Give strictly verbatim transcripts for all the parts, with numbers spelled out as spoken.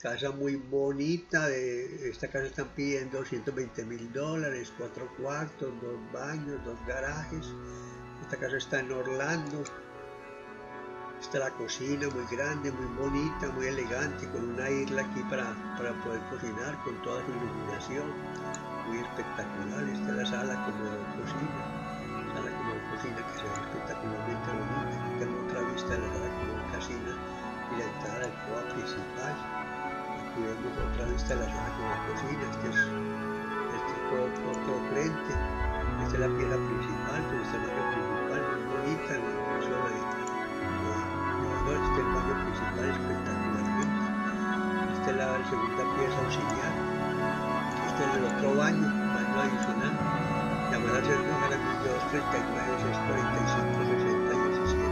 Casa muy bonita, de, esta casa están pidiendo doscientos veinte mil dólares, cuatro cuartos, dos baños, dos garajes. Esta casa está en Orlando. Esta es la cocina, muy grande, muy bonita, muy elegante, con una isla aquí para, para poder cocinar, con toda su iluminación, muy espectacular. Esta es la sala comedor cocina, sala comedor cocina que se ve espectacularmente bonita. Aquí tengo otra vista de la sala comedor cocina y la entrada del coa principal. Aquí vemos otra vista de la sala comedor cocina. Este es, este es todo, otro frente. Esta es la pieza principal, con esta baño principal muy bonita, en el piso de este es el baño principal espectacularmente. Esta es la segunda pieza auxiliar. Este es el otro baño, baño adicional. Llamar al Sergio Jaramillo dos treinta y nueve, seis cuarenta y cinco, sesenta diecisiete.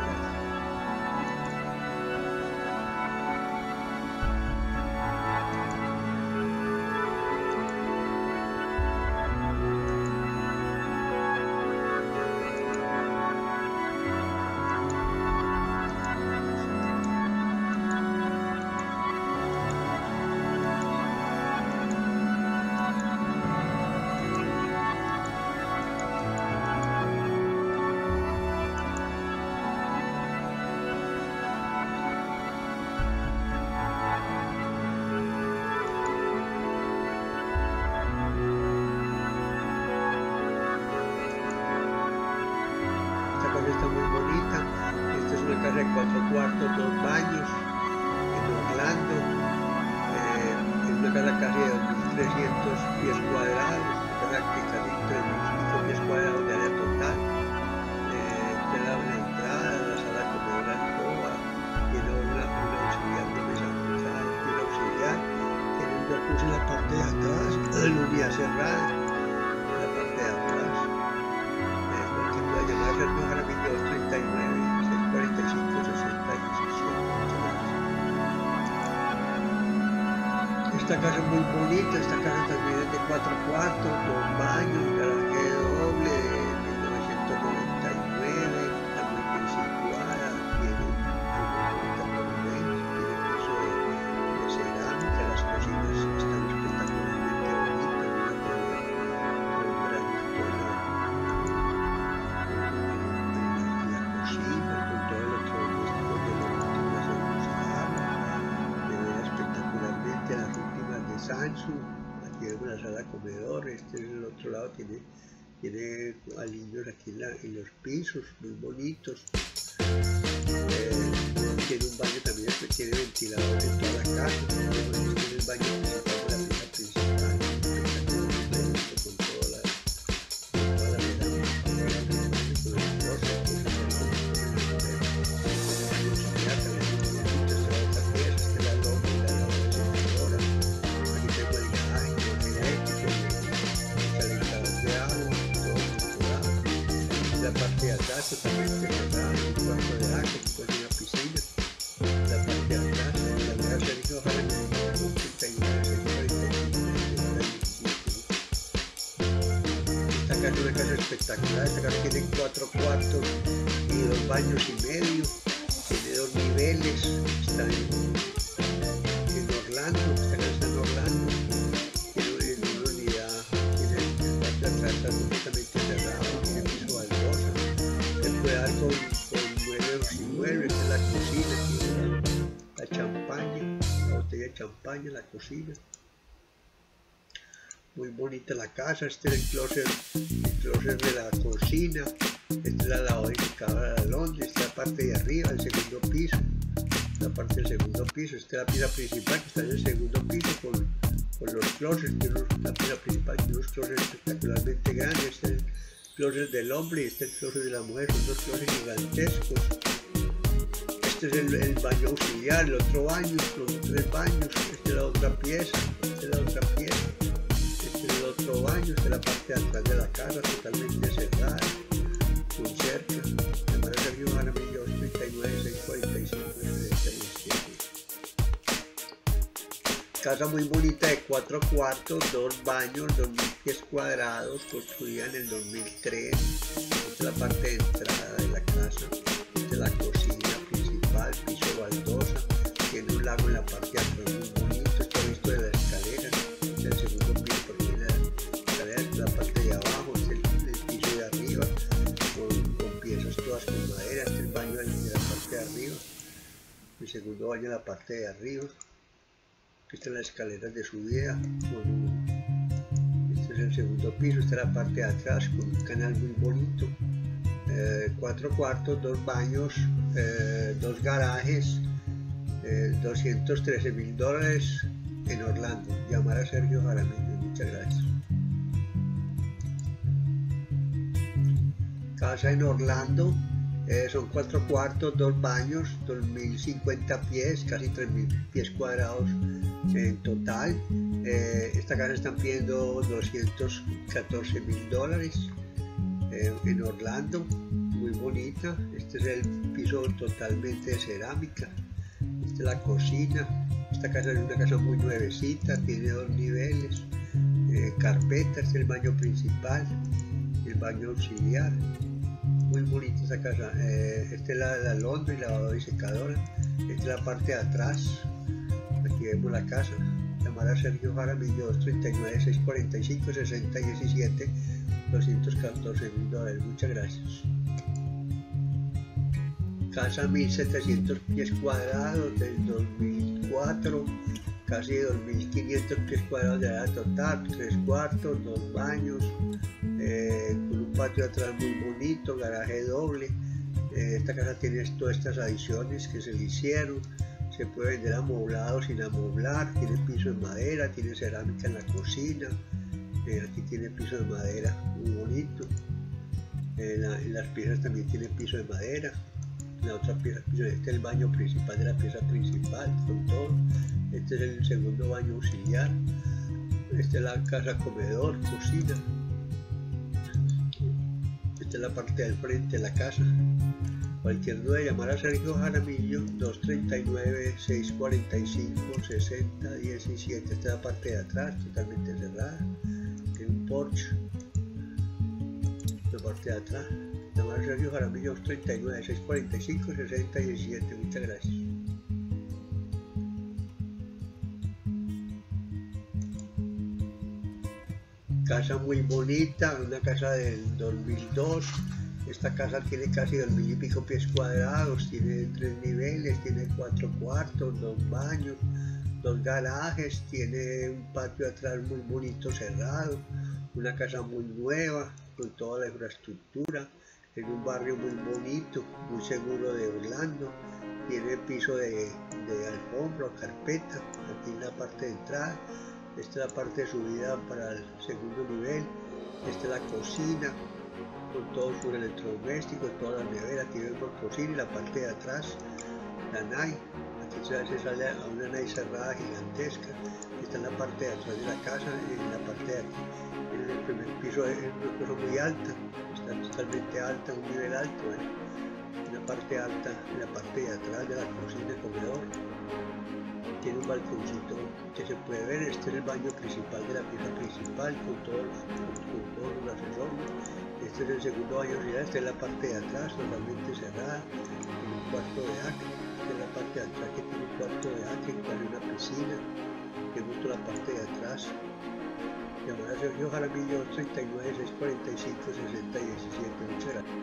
Está muy bonita. Esta es una casa de cuatro cuartos, dos baños en Orlando. Eh, es una casa casi de dos mil trescientos pies cuadrados, una casa que casi tres mil quinientos pies cuadrados de área total. Eh, esta es la, la entrada, la sala comedor alcoba, tiene una, una auxiliar, una mesa central, tiene auxiliar, tiene un jacuzzi en la parte de atrás, la unidad cerrada en la parte de atrás. Llamar a Sergio Jaramillo dos treinta y nueve, seis cuarenta y cinco, sesenta diecisiete. Esta casa es muy bonita. Esta casa también es de cuatro cuartos, dos baños, garaje doble de mil novecientos noventa y nueve, está muy bien situada, tiene una bonita por dentro, tiene piso de, de cerámica, las cocinas están espectacularmente bonitas, una con un granito en la Samsung. Aquí vemos la sala comedor. Este es el otro lado, tiene, tiene alineos aquí en, la, en los pisos muy bonitos. Eh, tiene un baño también que tiene ventilador en toda la casa. Este es el baño principal de la pieza principal, con toda la toda la parte de atrás totalmente cerrada, un cuarto de agua, después de una piscina. La parte de atrás, la nueva Sergio Jaramillo dos treinta y nueve, seis cuarenta y cinco, Esta casa es una casa espectacular. Esta casa tiene cuatro cuartos y dos baños y medio, tiene dos niveles, está en, en Orlando. Esta casa está en Orlando, tiene una unidad, tiene el cuarto de atrás está completamente cerrado, tiene piso baldosa. Puede dar con, con muebles y muebles. Esta es la cocina, tiene la, la champaña, la botella de champaña, la cocina. Muy bonita la casa. Este es el closet, el closet de la cocina. Esta es la lavadora y secadora de Londres. Esta es la parte de arriba, el segundo piso. La parte del segundo piso. Esta es la pieza principal que está en el segundo piso con, con los closets. Tiene la pieza principal tiene unos closets espectacularmente grandes. Este es el closet del hombre y este es el closet de la mujer, son dos closets gigantescos. Este es el, el baño auxiliar, el otro baño, los tres baños. Esta es la otra pieza, esta es la otra pieza, este es el otro baño, esta es la parte de atrás de la casa, totalmente cerrada, con cerca. Llamar a Sergio Jaramillo dos treinta y nueve, seis cuarenta y cinco, sesenta y siete. Casa muy bonita de cuatro cuartos, dos baños, dos mil pies cuadrados, construida en el dos mil tres. Esta es la parte de entrada de la casa. Esta es la cocina principal, piso baldosa. Tiene un lago en la parte de atrás muy bonito. Esto he visto de la escalera, es el segundo piso, porque la escalera es la parte de abajo, es el, el piso de arriba, con, con piezas todas con madera. Este es el baño de la parte de arriba, el segundo baño de la parte de arriba. Aquí están las escaleras de subida. Este es el segundo piso, esta es la parte de atrás con un canal muy bonito. Eh, cuatro cuartos, dos baños, eh, dos garajes, eh, doscientos trece mil dólares en Orlando. Llamar a Sergio Jaramillo. Muchas gracias. Casa en Orlando, eh, son cuatro cuartos, dos baños, dos mil cincuenta pies, casi tres mil pies cuadrados en total. Eh, esta casa están pidiendo doscientos catorce mil dólares. Eh, en Orlando, muy bonita. Este es el piso totalmente de cerámica. Esta es la cocina. Esta casa es una casa muy nuevecita, tiene dos niveles, eh, carpeta. Este es el baño principal, el baño auxiliar. Muy bonita esta casa. Eh, esta es la, la Londres, lavadora y secadora. Esta es la parte de atrás. Aquí vemos la casa. Llamar a Sergio Jaramillo, dos tres nueve, seis cuatro cinco, seis cero uno siete, doscientos catorce mil dólares. Muchas gracias. Casa mil setecientos pies cuadrados del dos mil cuatro, casi dos mil quinientos pies cuadrados de área total, tres cuartos, dos baños, eh, con un patio atrás muy bonito, garaje doble. Eh, esta casa tiene todas estas adiciones que se le hicieron. Se puede vender amoblado, sin amoblar. Tiene piso de madera, tiene cerámica en la cocina. Eh, aquí tiene piso de madera muy bonito. Eh, la, en las piezas también tiene piso de madera. La otra pieza, este es el baño principal de la pieza principal con todo. Este es el segundo baño auxiliar. Esta es la casa comedor, cocina. Esta es la parte del frente de la casa. Cualquier duda, llamar a Sergio Jaramillo, dos tres nueve, seis cuatro cinco, seis cero uno siete. Esta es la parte de atrás, totalmente cerrada. Tiene un porche. La parte de atrás. Llamar a Sergio Jaramillo, dos tres nueve, seis cuatro cinco, seis cero uno siete. Muchas gracias. Casa muy bonita, una casa del dos mil dos. Esta casa tiene casi dos mil y pico pies cuadrados, tiene tres niveles, tiene cuatro cuartos, dos baños, dos garajes, tiene un patio atrás muy bonito cerrado, una casa muy nueva con toda la infraestructura, en un barrio muy bonito, muy seguro de Orlando. Tiene piso de, de alfombra o carpeta, aquí en la parte de entrada. Esta es la parte de subida para el segundo nivel. Esta es la cocina con todos sus electrodomésticos, toda la nevera. Aquí vemos cocina y la parte de atrás, la nai. Aquí se sale a una nai cerrada gigantesca. Está en la parte de atrás de la casa y en la parte de aquí. En el primer piso es una cosa muy alta, está totalmente alta, un nivel alto. ¿eh? En la parte alta, en la parte de atrás de la cocina, comedor. Tiene un balconcito que se puede ver. Este es el baño principal de la pieza principal con todos, con, con todos los accesorios. Este es el segundo baño. Esta es la parte de atrás, totalmente cerrada, con un cuarto de acre. Esta es la parte de atrás que tiene un cuarto de acre, con una piscina. Que gusto la parte de atrás. Llamar a Sergio Jaramillo, dos tres nueve, seis cuatro cinco, seis cero uno siete. Muchas gracias.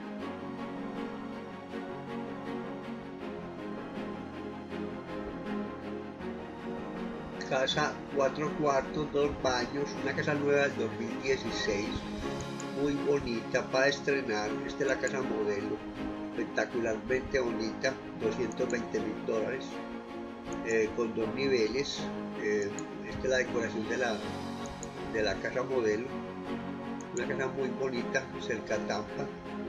Casa cuatro cuartos, dos baños, una casa nueva del dos mil dieciséis, muy bonita para estrenar. Esta es la casa modelo, espectacularmente bonita, doscientos veinte mil dólares, eh, con dos niveles. Eh, esta es la decoración de la, de la casa modelo, una casa muy bonita cerca a Tampa.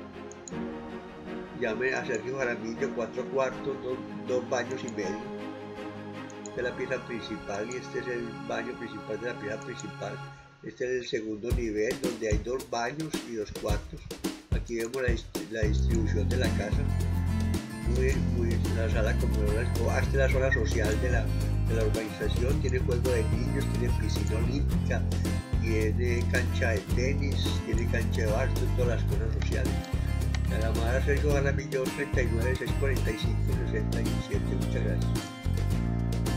Llame a Sergio Jaramillo, cuatro cuartos, dos, dos baños y medio. Esta es la pieza principal y este es el baño principal de la pieza principal. Este es el segundo nivel donde hay dos baños y dos cuartos. Aquí vemos la, la distribución de la casa. Muy, muy, la sala comedora. Esta es la zona social de la, de la urbanización. Tiene juego de niños, tiene piscina olímpica, tiene cancha de tenis, tiene cancha de bar, todas las cosas sociales. La llamada Sergio Jaramillo, tres nueve, seis cuatro cinco, seis cero uno siete. Muchas gracias.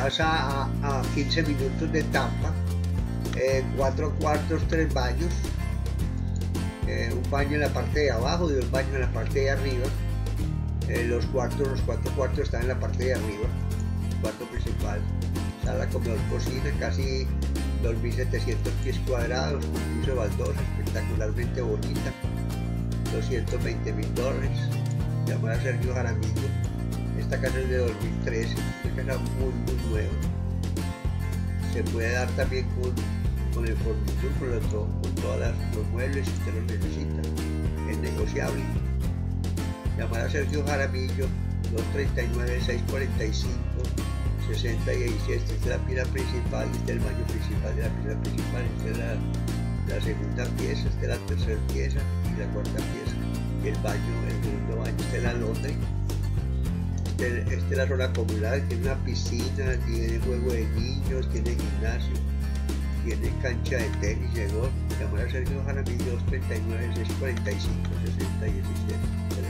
casa a, a quince minutos de Tampa, eh, cuatro cuartos, tres baños, eh, un baño en la parte de abajo y dos baños en la parte de arriba. Eh, los cuartos, los cuatro cuartos están en la parte de arriba, el cuarto principal, sala, comedor, cocina, casi dos mil setecientos pies cuadrados, un piso de baldosa espectacularmente bonita, doscientos veinte mil dólares. Llamar a Sergio Jaramillo. Esta casa es de dos mil trece, una casa muy muy nueva. Se puede dar también con, con el fornitur, con, los, con todos los muebles si usted los necesita, es negociable. Llamar a Sergio Jaramillo, dos tres nueve, seis cuatro cinco, seis cero uno seis. Esta es la pieza principal, este es el baño principal de la pieza principal, esta es la, la segunda pieza, esta es la tercera pieza y la cuarta pieza. Y el baño, el segundo baño, esta es la laundry. Esta es la zona comunal, tiene una piscina, tiene juego de niños, tiene gimnasio, tiene cancha de tenis, de golf. Llamar a Sergio Jaramillo, dos tres nueve, seis cuatro cinco, seis cero uno seis.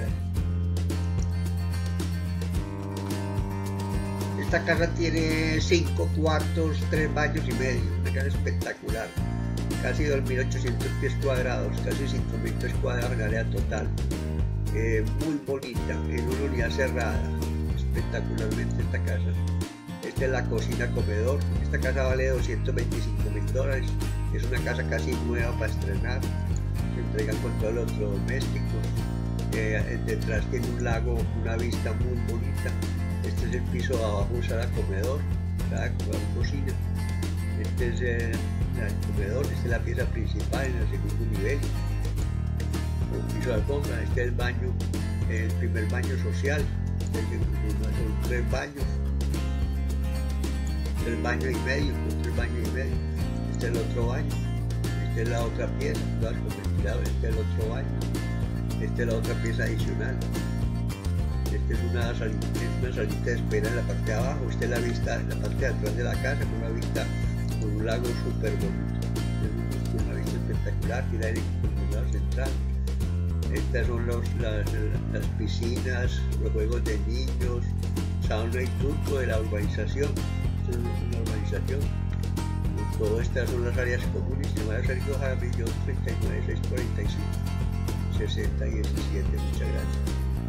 Esta casa tiene cinco cuartos, tres baños y medio, una casa espectacular, casi dos mil ochocientos pies cuadrados, casi cinco mil pies cuadrados en área total, eh, muy bonita, en una unidad cerrada, espectacularmente esta casa. Esta es la cocina comedor, esta casa vale doscientos veinticinco mil dólares, es una casa casi nueva para estrenar, se entrega con todo el otro doméstico, eh, detrás tiene un lago, una vista muy bonita. Este es el piso de abajo, sala comedor, sala cocina. Este es el, el comedor, esta es la pieza principal en el segundo nivel. Un piso de alfombra, este es el baño, el primer baño social. Son tres baños, tres baños y medio, tres baños y medio. Este es el otro baño, esta es la otra pieza, todas con ventilador, este es el otro baño, esta es la otra pieza adicional. Esta es una salita, es una salita de espera en la parte de abajo. Esta es la vista en la parte de atrás de la casa, con una vista con un lago súper bonito. Es una vista espectacular, tiene aire acondicionado central. Estas son los, las, las piscinas, los juegos de niños, sauna y turco de la urbanización. Esto es una urbanización. Todas estas son las áreas comunes. Llamar a Sergio Jaramillo, treinta y nueve, seis cuarenta y cinco, sesenta y diecisiete. Muchas gracias.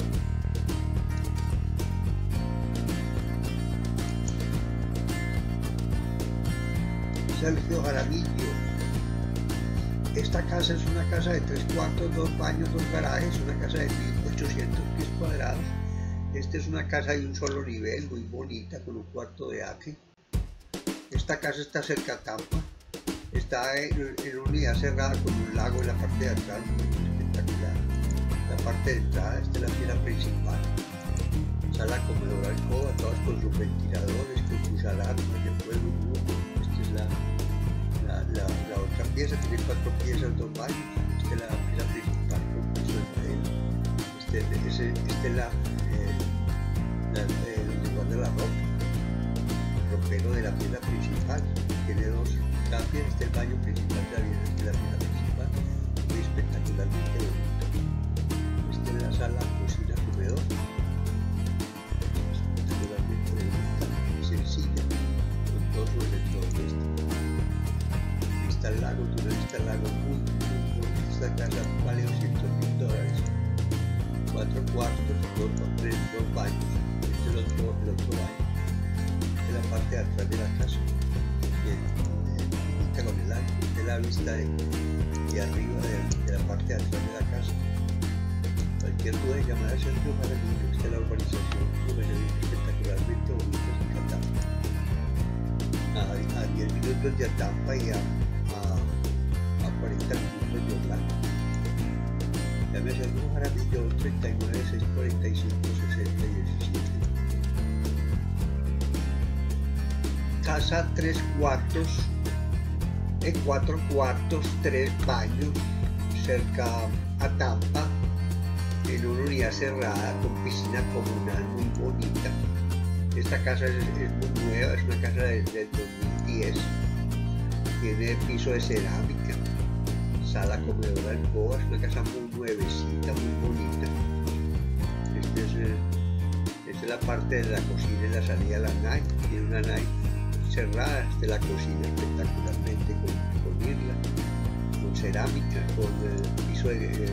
Sergio Jaramillo. Esta casa es una casa de tres cuartos, dos baños, dos garajes, una casa de mil ochocientos pies cuadrados. Esta es una casa de un solo nivel, muy bonita, con un cuarto de acre. Esta casa está cerca a Tampa, está en, en una unidad cerrada con un lago en la parte de atrás, muy espectacular. La parte de entrada, esta es la pieza principal. Sala, comedor, alcoba, todas con sus ventiladores, con sus alarmas de fuego. Esta es la La, la, la otra pieza, tiene cuatro piezas, dos baños. Esta es la pieza principal con piso de madera. Este, este, este es la, eh, la, eh, donde guarda la ropa, el ropero de la pieza principal. Tiene dos tapias. Este es el baño principal de la vida, esta es la pieza principal, muy espectacularmente bonito. Esta es la sala, cocina, comedor, espectacularmente bonita, sencilla, con todo su electrodoméstico. Vista al lago, tú no viste al lago muy, muy bonita. Esta casa vale doscientos mil dólares, cuatro cuartos, dos, tres, dos baños. Este es el otro, el otro baño. Esta es la parte de atrás de la casa, bien, eh, con el lago. Esta es la vista de, de arriba de, de la parte de atrás de la casa. Cualquier duda de llamar a Sergio Jaramillo. Esta es la urbanización, espectacularmente bonita, es Tampa. A, a diez minutos de Tampa y a a cuarenta minutos de Orlando. Llame a Sergio Jaramillo, treinta y nueve, seis cuarenta y cinco, sesenta y diecisiete. Casa tres cuartos, en cuatro cuartos, tres baños, cerca a Tampa, en una unidad cerrada con piscina comunal muy bonita. Esta casa es, es muy nueva, es una casa del, del dos mil diez. Tiene piso de cerámica, sala, comedor, alcoba, es una casa muy nuevecita, muy bonita. Este es, el, esta es la parte de la cocina y la salida a la nave. Tiene una nave cerrada. Esta es la cocina espectacularmente con, con irla, con cerámica, con el piso de, de,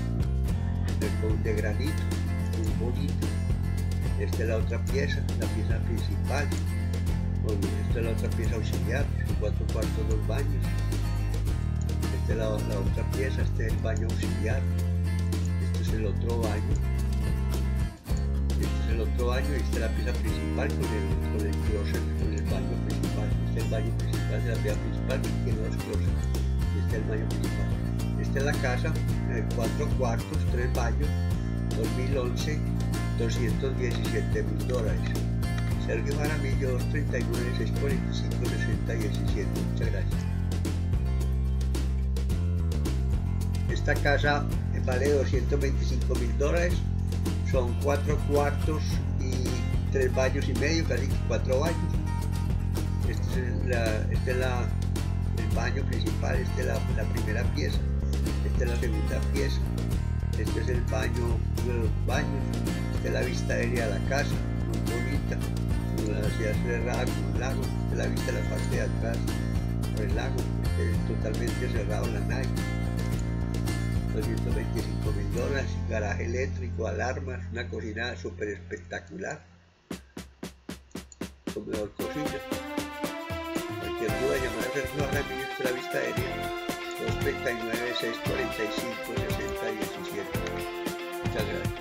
de granito, muy bonito. Esta es la otra pieza, la pieza principal. Bueno, esta es la otra pieza auxiliar, cuatro cuartos, dos baños. Esta es la, la otra pieza, este es el baño auxiliar. Este es el otro baño. Este es el otro baño y esta es la pieza principal con el, con el closet, con el baño principal. Este es el baño principal de la pieza principal que tiene dos closets. Este es el baño principal. Esta es la casa, eh, cuatro cuartos, tres baños, dos mil once, doscientos diecisiete mil dólares. Sergio Jaramillo, dos treinta y nueve, seis cuarenta y cinco, sesenta, diecisiete. Muchas gracias. Esta casa vale doscientos veinticinco mil dólares. Son cuatro cuartos y tres baños y medio, casi cuatro baños. Este es, la, este es la, el baño principal, esta es la, la primera pieza. Esta es la segunda pieza. Este es el baño, uno de los baños. Esta es la vista aérea de la casa, muy bonita. Una ciudad cerrada con un lago. Esta es la vista de la parte de atrás por el lago. Este es totalmente cerrado la nave. doscientos veinticinco mil dólares, garaje eléctrico, alarmas, una cocina súper espectacular. Comedor, cocina. Cualquier duda, llamar a Sergio Jaramillo, esta es la vista aérea. dos treinta y nueve, seis cuarenta y cinco, sesenta, diecisiete. Muchas gracias.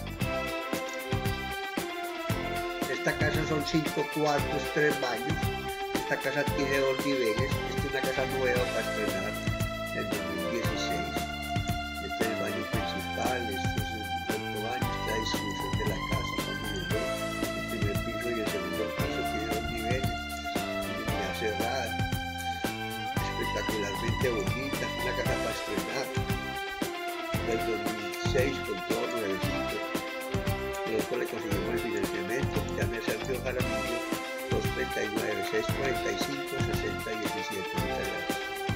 Esta casa son cinco cuartos, tres baños. Esta casa tiene dos niveles. Esta es una casa nueva para estrenar en dos mil dieciséis. Este es el baño principal, este es el cuarto baño, esta es la distribución de la casa. El primer piso y el segundo piso tiene dos niveles. Una cerrada, espectacularmente bonita, una casa para estrenar. Del dos mil seis con todo nuevecito. Nosotros le conseguimos el financiamiento. Llame a Sergio Jaramillo, dos treinta y nueve, seis cuarenta y cinco, sesenta, diecisiete. Muchas gracias.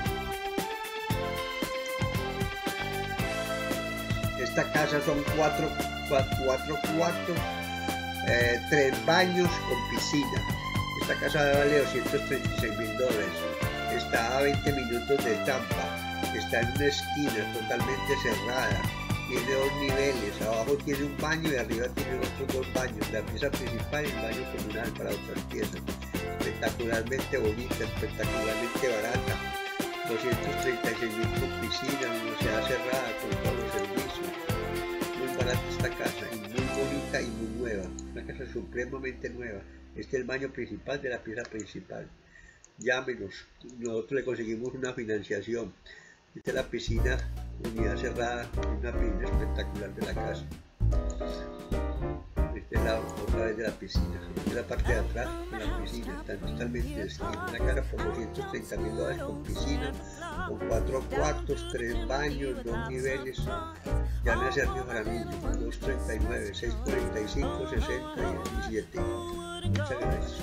Esta casa son cuatro, cuatro cuartos, eh, tres baños con piscina. Esta casa vale doscientos treinta y seis mil dólares. Está a veinte minutos de Tampa. Está en una esquina totalmente cerrada. Tiene dos niveles, abajo tiene un baño y arriba tiene otros dos baños. La pieza principal y el baño comunal para otras piezas. Espectacularmente bonita, espectacularmente barata. doscientos treinta y seis mil con piscina, universidad cerrada con todos los servicios. Muy barata esta casa y muy bonita y muy nueva. Una casa supremamente nueva. Este es el baño principal de la pieza principal. Llámenos, nosotros le conseguimos una financiación. Esta es la piscina, unidad cerrada, una piscina espectacular de la casa. Esta es la otra vez de la piscina. Esta es la parte de atrás de la piscina, está totalmente de esquina. Una casa por doscientos treinta mil dólares con piscina, con cuatro cuartos, tres baños, dos niveles. Llame a Sergio Jaramillo, dos treinta y nueve, seis cuarenta y cinco, sesenta, diecisiete. Muchas gracias.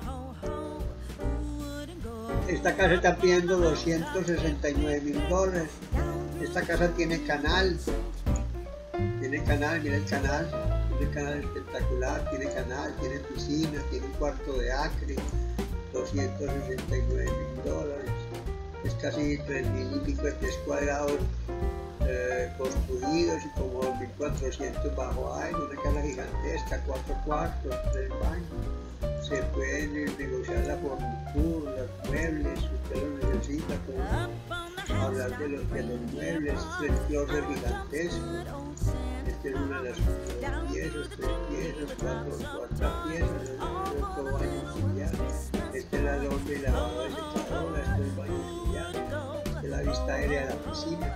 Esta casa está pidiendo doscientos sesenta y nueve mil dólares. Esta casa tiene canal. Tiene canal, mira el canal. Tiene canal espectacular, tiene canal, tiene piscina, tiene un cuarto de acre. doscientos sesenta y nueve mil dólares. Es casi tres mil y pico de pies cuadrados eh, construidos y como dos mil cuatrocientos bajo aire. Una casa gigantesca, cuatro cuartos, tres baños. Se pueden negociar la fornitura, los muebles, si usted lo necesita, podemos hablar de los, de los muebles, tres closet gigantescos. Esta es una de las piezas, tres piezas, cuatro, cuatro piezas, otro baño auxiliar. Esta es la donde la lavadora de secadora, este es el baño auxiliar, esta es la vista aérea de la piscina.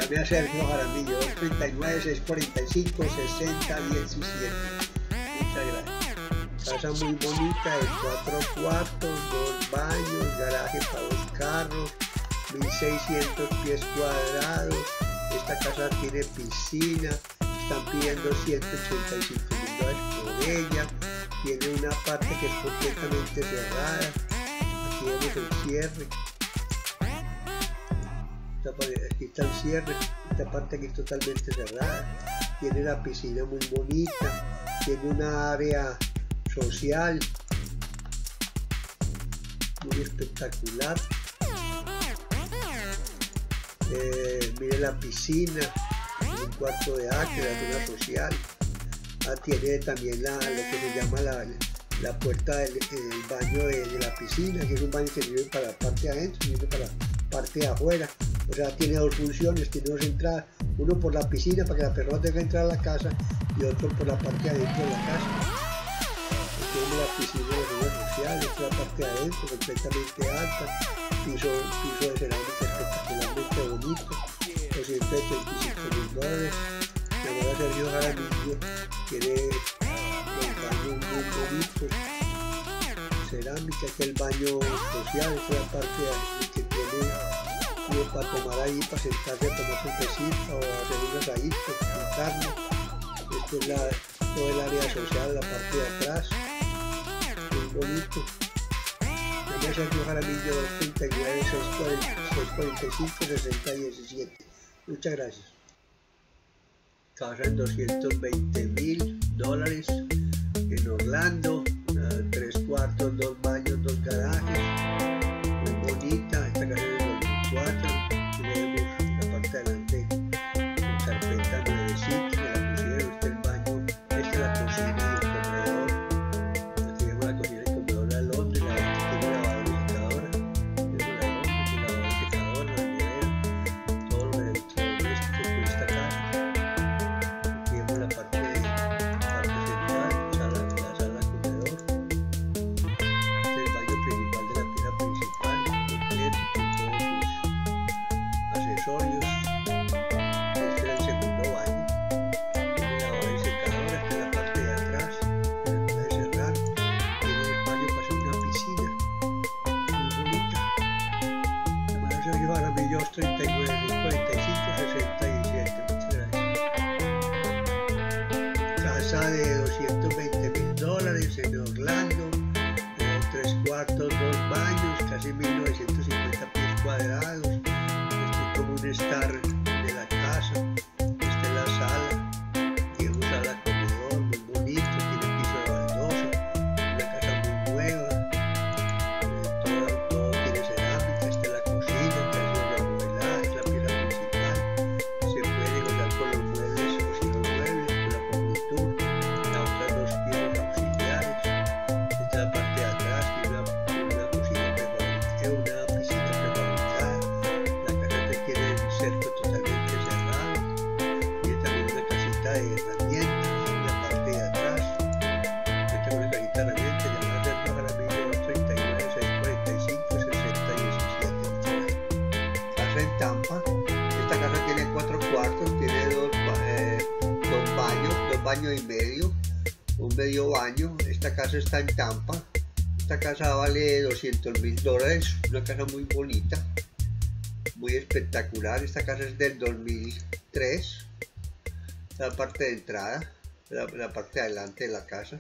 Llame a Sergio Jaramillo, dos treinta y nueve, seiscientos cuarenta y cinco, sesenta diecisiete. Muchas gracias. Casa muy bonita de cuatro cuartos, dos baños, garaje para dos carros, mil seiscientos pies cuadrados. Esta casa tiene piscina, están pidiendo ciento ochenta y cinco mil dólares por ella. Tiene una parte que es completamente cerrada. Aquí vemos el cierre. Aquí está el cierre. Esta parte aquí es totalmente cerrada. Tiene la piscina muy bonita. Tiene una área social muy espectacular. Eh, mire la piscina, un cuarto de acre, la zona social. Ah, tiene también la, lo que se llama la, la puerta del el baño de, de la piscina, que es un baño que sirve para la parte de adentro, sirve para la parte de afuera. O sea, tiene dos funciones, tiene dos entradas, uno por la piscina para que la persona tenga que entrar a la casa y otro por la parte de adentro de la casa. Tiene la piscina de la zona social, esta es la parte de adentro, completamente alta, piso, piso de cerámica espectacularmente bonito, doscientos setenta y cinco mil dólares. Llamar a Sergio Jaramillo, tiene los baños muy bonitos, cerámica, que es el baño social, esta es la parte de, que tiene, tiene para tomar ahí, para sentarse a tomar un tecito o hacer un asadito con carne. Esto es la, todo el área social, la parte de atrás, muy bonito. Llamar a Sergio Jaramillo, dos treinta y nueve, seiscientos cuarenta y cinco, sesenta diecisiete. Muchas gracias. Casa en doscientos veinte mil dólares en Orlando, uh, tres cuartos, dos baños, dos garajes, muy bonita. Esta casa es del dos mil cuatro, tenemos la parte de adelante con carpeta nuevecita, me la pusieron. Este es el baño, esta es la cocina y el comedor. Aquí vemos la cocina y el comedor de Londres, la tiene lavadora y secadora, tiene lavadora y secadora, la nevera, todo lo electrodoméstico de esta casa. La parte, parte central, sala, la sala comedor, este es el baño principal de la pieza principal, completo con todos sus accesorios. Este es el segundo baño, tiene lavadora y secadora, esta es la parte de atrás, que se puede cerrar, tiene el baño para hacer una piscina, muy bonita. Llamar a Sergio Jaramillo, dos treinta y nueve, cuarenta y cinco, sesenta y siete. Muchas gracias. Casa de doscientos veinte mil dólares en Orlando, eh, tres cuartos, dos baños, casi mil novecientos cincuenta pies cuadrados. Este es como un estar de la casa. Esta es la sala, tiene una sala comedor muy bonito, tiene piso de baldosa, una casa muy nueva, eh, todo, todo tiene cerámica. Esta es la cocina, que ha sido remodelada, es la pieza principal. Se puede negociar con los muebles o sin los muebles, con la cobertura. Las otras dos piezas auxiliares. Esta es la parte de atrás, tiene una, una cocina prefabricada, una piscina prefabricada. La casa tiene el cerco totalmente cerrado. Tiene también una casita de herramientas en la parte de atrás. Esta es una casita de herramientas, llamada Sergio Jaramillo, dos treinta y nueve, seiscientos cuarenta y cinco, sesenta diecisiete. Casa en Tampa. Esta casa tiene cuatro cuartos, tiene dos, eh, dos baños, dos baños y medio, un medio baño. Esta casa está en Tampa. Esta casa vale doscientos mil dólares, una casa muy bonita, muy espectacular. Esta casa es del dos mil tres. Esta es la parte de entrada, la, la parte de adelante de la casa.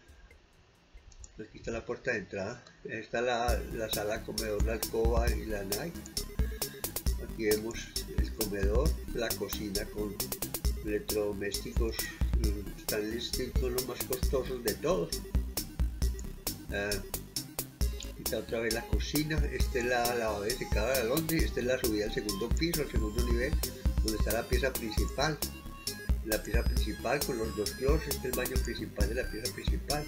Aquí está la puerta de entrada. Esta es la, la sala, comedor, la alcoba y la night. Aquí vemos el comedor, la cocina con electrodomésticos stainless steel, son los más costosos de todos. Uh, aquí está otra vez la cocina. Esta es la lavadora y secadora de Londres. Esta es la subida al segundo piso, al segundo nivel, donde está la pieza principal. La pieza principal con los dos closets. Este es el baño principal de la pieza principal.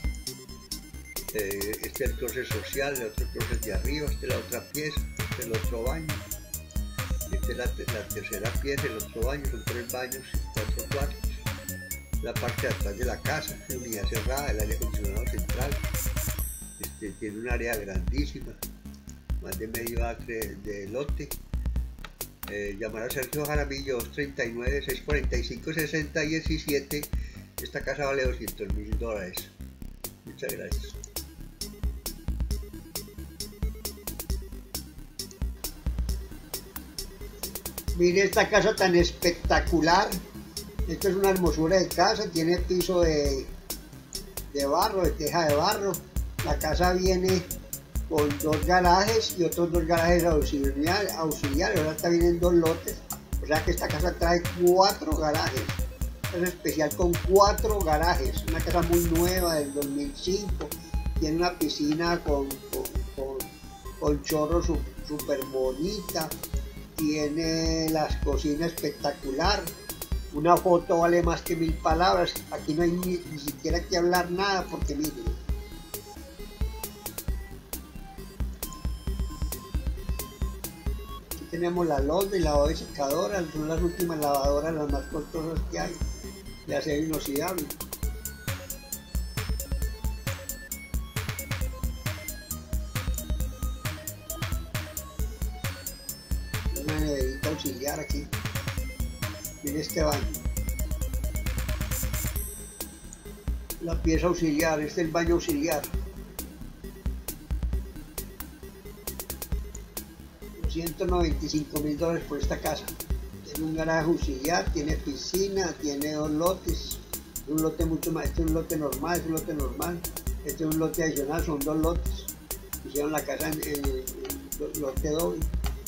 Eh, este es el closet social, el otro closet de arriba. Esta es la otra pieza, este es el otro baño. Esta es la, la tercera pieza, el otro baño. Son tres baños, cuatro cuartos. La parte de atrás de la casa, la unidad cerrada, el aire acondicionado central. Este, tiene un área grandísima, más de medio acre de lote. Eh, llamar a Sergio Jaramillo dos treinta y nueve, seis cuarenta y cinco, sesenta diecisiete. Esta casa vale doscientos mil dólares. Muchas gracias. Mire esta casa tan espectacular. Esto es una hermosura de casa. Tiene piso de, de barro, de teja de barro. La casa viene con dos garajes y otros dos garajes auxiliares. auxiliares. Ahora está vienen dos lotes. O sea que esta casa trae cuatro garajes. Es especial con cuatro garajes. Una casa muy nueva del dos mil cinco. Tiene una piscina con, con, con, con chorro súper bonita. Tiene las cocinas espectacular. Una foto vale más que mil palabras. Aquí no hay ni, ni siquiera que hablar nada porque miren. Aquí tenemos la londa y la lavadora secadora. Son las últimas lavadoras, las más costosas que hay. De acero inoxidable. Una neverita auxiliar aquí. Miren este baño. La pieza auxiliar, este es el baño auxiliar. doscientos noventa y cinco mil dólares por esta casa. Tiene un garaje auxiliar, tiene piscina, tiene dos lotes. Un lote mucho más, este es un lote normal, este es un lote normal. Este es un lote adicional, son dos lotes. Hicieron la casa en el lote doble.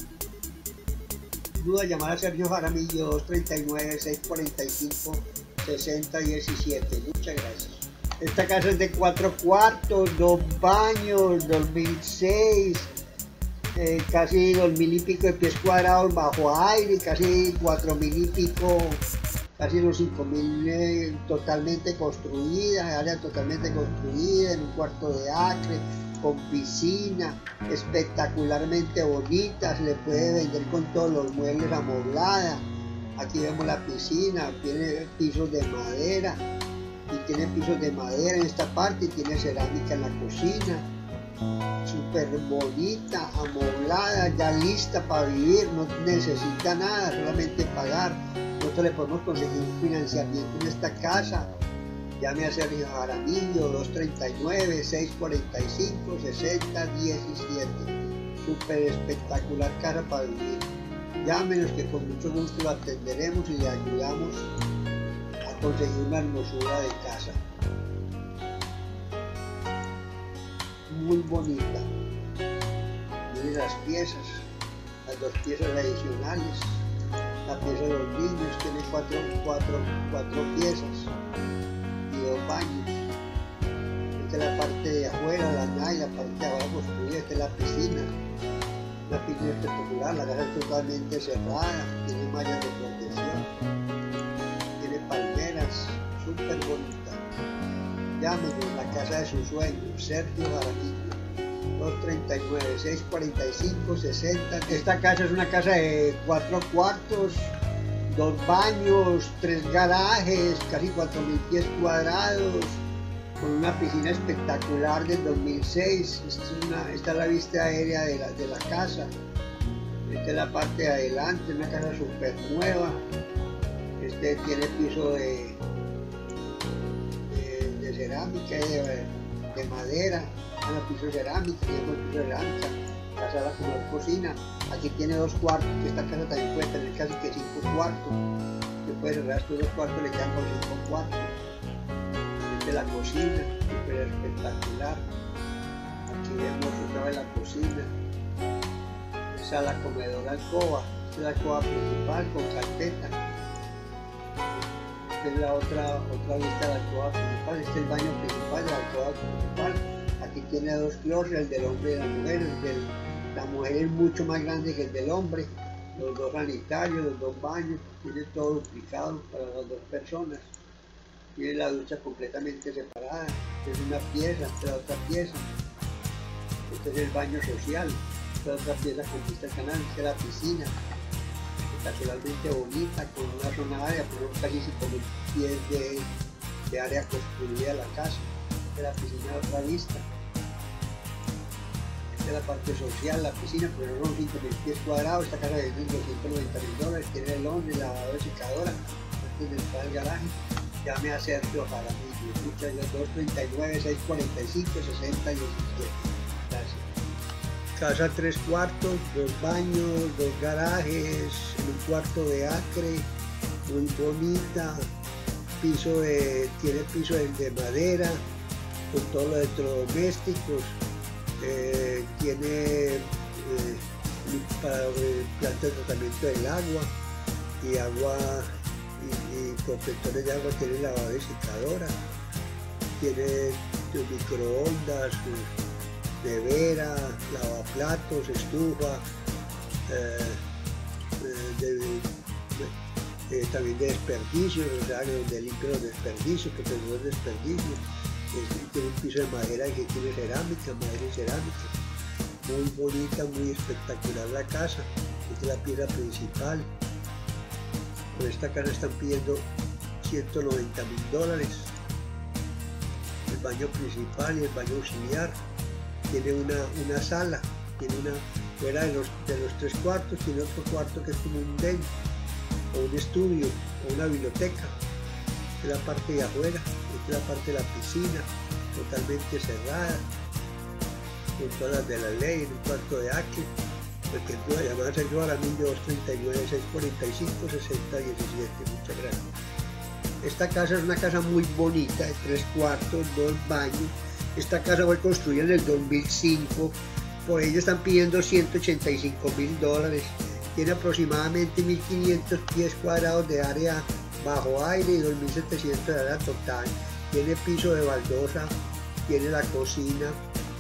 Duda, llamar a Sergio Jaramillo dos treinta y nueve, seis cuarenta y cinco, sesenta diecisiete. Muchas gracias. Esta casa es de cuatro cuartos, dos baños, dos mil seis, eh, casi dos mil y pico de pies cuadrados bajo aire, casi cuatro mil y pico, casi los cinco mil eh, totalmente construida, área totalmente construida, en un cuarto de acre, con piscina, espectacularmente bonita, se le puede vender con todos los muebles amoblada. Aquí vemos la piscina, tiene pisos de madera, y tiene pisos de madera en esta parte, y tiene cerámica en la cocina, súper bonita, amoblada, ya lista para vivir, no necesita nada, solamente pagar. Nosotros le podemos conseguir un financiamiento en esta casa. Llame a Sergio Jaramillo dos treinta y nueve, seis cuarenta y cinco, sesenta diecisiete. Súper espectacular casa para vivir. Llámenos que con mucho gusto lo atenderemos y le ayudamos a conseguir una hermosura de casa. Muy bonita. Miren las piezas, las dos piezas adicionales. La pieza de los niños tiene cuatro, cuatro, cuatro piezas. Dos baños. Esta es la parte de afuera, la nada, y la parte de abajo construida. Esta es la piscina. Una piscina espectacular, la casa es totalmente cerrada, tiene mallas de protección, tiene palmeras, súper bonita. Llámenos, la casa de sus sueños, Sergio Jaramillo, dos treinta y nueve, seis cuarenta y cinco, sesenta. Esta casa es una casa de cuatro cuartos, dos baños, tres garajes, casi cuatro mil pies cuadrados, con una piscina espectacular del dos mil seis. Esta es, una, esta es la vista aérea de la, de la casa. Esta es la parte de adelante, una casa súper nueva. Este tiene piso de, de, de cerámica, de, de madera, bueno, piso de cerámica, tiene piso de cerámica. La sala como cocina. Aquí tiene dos cuartos, que esta casa también puede tener casi que cinco cuartos. Se puede cerrar estos dos cuartos, le quedan con cinco cuartos. Esta es la cocina, súper espectacular. Aquí vemos otra vez la cocina. Sala, comedor, alcoba. Esta es la alcoba principal con carpeta. Esta es la otra, otra vista de la alcoba principal. Este es el baño principal de la alcoba principal. Aquí tiene dos closets, el del hombre y de la mujer. El del, la mujer es mucho más grande que el del hombre. Los dos sanitarios, los dos baños, tiene todo duplicado para las dos personas. Tiene la ducha completamente separada. Esta es una pieza, esta es la otra pieza. Este es el baño social. Esta es otra pieza con vista al canal. Esta es la piscina. Espectacularmente bonita, con una zona área, pero casi cinco mil pies de, de área construida la casa. De la piscina de otra vista. Esta es la parte social, la piscina, pero no son cinco mil pies cuadrados. Esta casa vende doscientos noventa mil dólares, tiene el horno, lavadora, secadora. Antes de entrar al garaje, llame a Sergio Jaramillo. Escucha los dos treinta y nueve, seiscientos cuarenta y cinco, sesenta diecisiete. Gracias. Casa tres cuartos, dos baños, dos garajes, un cuarto de acre, muy bonita. Piso de, tiene piso de, de madera, con todos los electrodomésticos. Eh, tiene eh, para eh, planta de tratamiento del agua y agua y, y contenedores de agua, tiene lavadora y secadora, tiene microondas, nevera, lavaplatos, estufa, eh, de, de, eh, también de desperdicios, o sea, donde limpia los desperdicios, porque no es desperdicio. Tiene un piso de madera que tiene cerámica, madera y cerámica, muy bonita, muy espectacular la casa. Esta es la piedra principal. Por esta casa están pidiendo ciento noventa mil dólares. El baño principal y el baño auxiliar. Tiene una, una sala, tiene una, fuera de los, de los tres cuartos, tiene otro cuarto que es como un den, o un estudio, o una biblioteca. Esta es la parte de afuera. Esta es la parte de la piscina, totalmente cerrada, con todas las de la ley, en un cuarto de acre. Cualquier duda, llamada a Sergio Jaramillo, dos treinta y nueve, seiscientos cuarenta y cinco, sesenta diecisiete. Muchas gracias. Esta casa es una casa muy bonita, de tres cuartos, dos baños. Esta casa fue construida en el dos mil cinco, por ello están pidiendo ciento ochenta y cinco mil dólares. Tiene aproximadamente mil quinientos pies cuadrados de área bajo aire y dos mil setecientos de área total. Tiene piso de baldosa, tiene la cocina.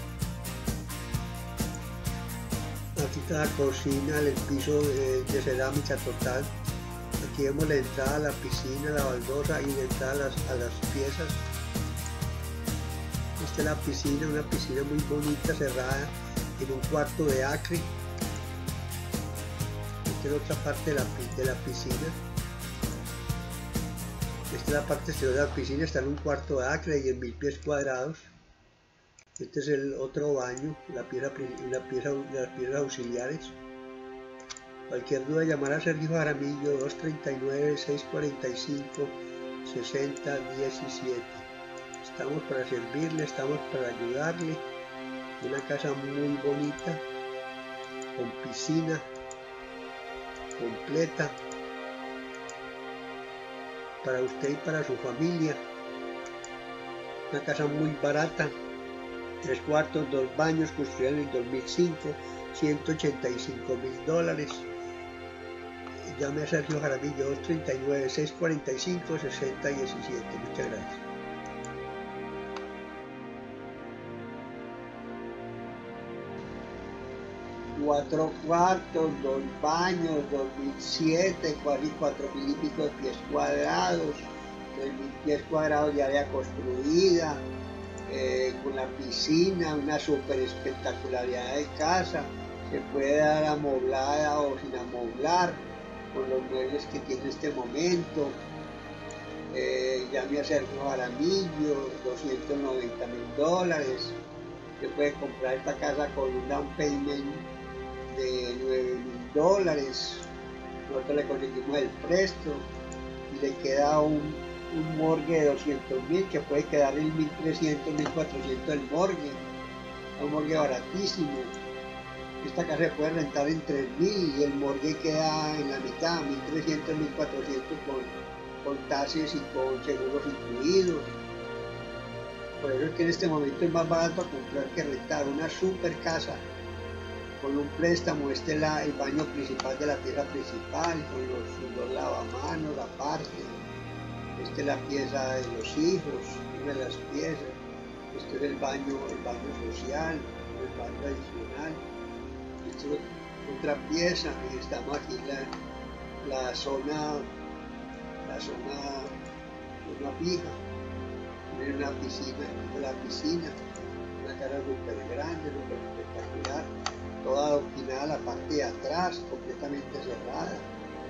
Aquí está la cocina, el piso de, de cerámica total. Aquí vemos la entrada a la piscina, la baldosa y la entrada a las, a las piezas. Esta es la piscina, una piscina muy bonita, cerrada en un cuarto de acre. Esta es otra parte de la, de la piscina. Esta es la parte exterior de la piscina, está en un cuarto de acre y en mil pies cuadrados. Este es el otro baño, la pieza, la pieza, las piezas auxiliares. Cualquier duda, llamar a Sergio Jaramillo, dos treinta y nueve, seiscientos cuarenta y cinco, sesenta diecisiete. Estamos para servirle, estamos para ayudarle. Una casa muy bonita, con piscina completa, para usted y para su familia. Una casa muy barata, tres cuartos, dos baños, construida en el dos mil cinco, ciento ochenta y cinco mil dólares. Llame a Sergio Jaramillo, dos treinta y nueve, seiscientos cuarenta y cinco, sesenta diecisiete. Muchas gracias. Cuatro cuartos, dos baños, dos mil siete, casi cuatro mil y pico de pies cuadrados, tres mil pies cuadrados de área construida, eh, con la piscina, una super espectacularidad de casa. Se puede dar amoblada o sin amoblar, con los muebles que tiene en este momento. Eh, llame a Sergio Jaramillo, doscientos noventa mil dólares. Se puede comprar esta casa con un down payment de nueve mil dólares. Nosotros le conseguimos el presto y le queda un, un morgue de doscientos mil, que puede quedar en mil trescientos, mil cuatrocientos el morgue. Un morgue baratísimo. Esta casa se puede rentar en tres mil y el morgue queda en la mitad, mil trescientos, mil cuatrocientos con, con taxes y con seguros incluidos. Por eso es que en este momento es más barato comprar que rentar. Una super casa con un préstamo. Este es la, el baño principal de la pieza principal, con los, sus dos lavamanos aparte. Esta es la pieza de los hijos, una de las piezas. Este es el baño, el baño social, el baño adicional. Esta es otra pieza, y estamos aquí en la, la zona, la zona, zona fija. Tiene una piscina, la piscina, una casa súper grande, súper espectacular, toda adoquinada la parte de atrás, completamente cerrada.